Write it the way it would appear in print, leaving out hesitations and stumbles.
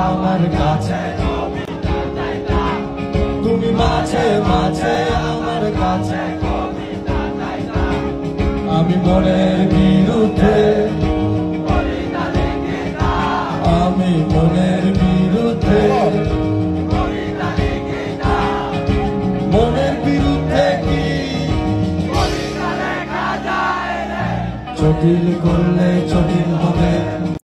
আমার কাছে, তুমি মাঝে মাঝে আমার কাছে। আমি মনের বিরুদ্ধে, আমি মনের বিরুদ্ধে, মনের বিরুদ্ধে কি জটিল করলে জটিল হবে।